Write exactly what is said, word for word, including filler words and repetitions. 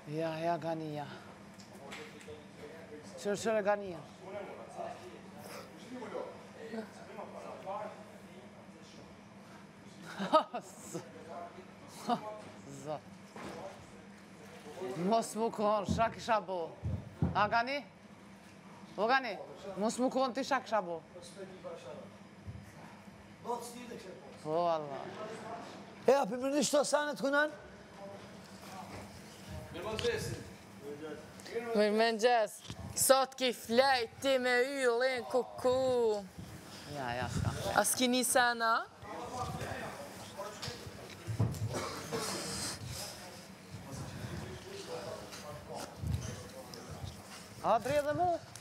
Ja, ja, Gania. Kör, kör Gania. So. Mos mu kon, shak shabo. A Gani? O Gani? Mos mu kon ti shak shabo. Po Allah. E hapi më në shto sanet kunan? Mirëmëngjes. Sot ki flejti me yllin kuku. Ja, ja, ska. A s'kini sana? A, drejë dhe mu?